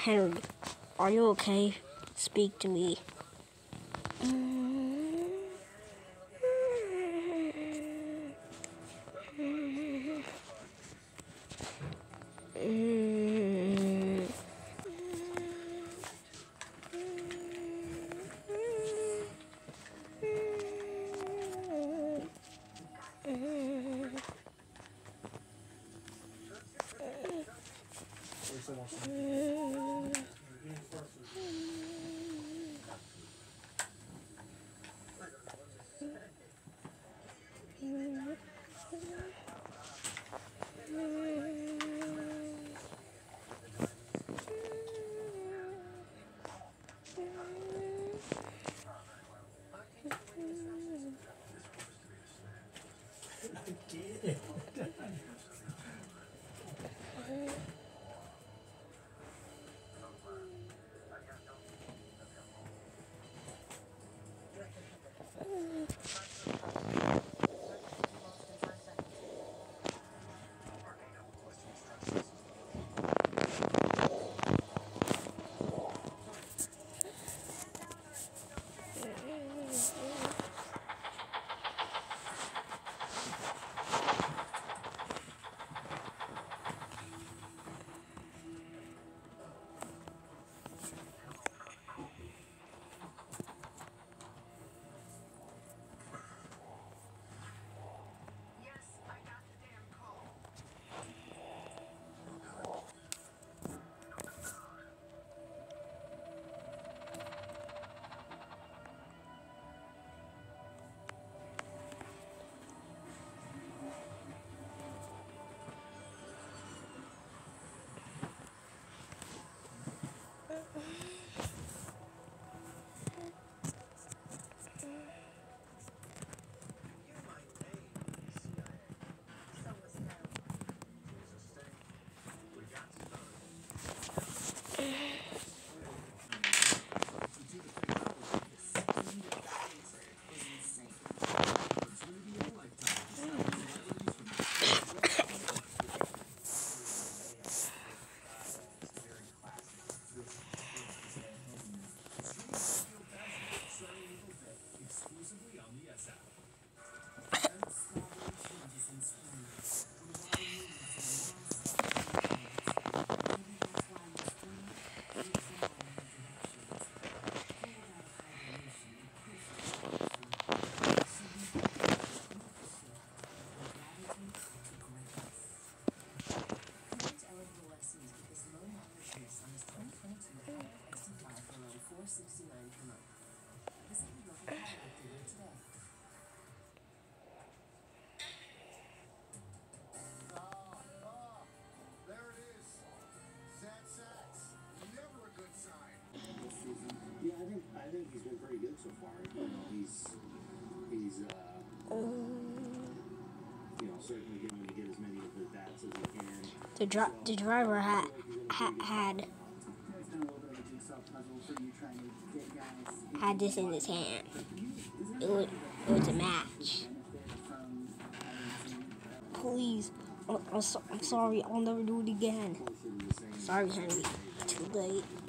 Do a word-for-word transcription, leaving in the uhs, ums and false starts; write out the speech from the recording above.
Henry, are you okay? Speak to me. So far, you know, he's he's uh, you know, certainly going to get as many of the bats as he can. The dri the driver had ha had had this in his hand. It was it was a match. Please, I'm, I'm, so, I'm sorry. I'll never do it again. Sorry, Henry. Too late.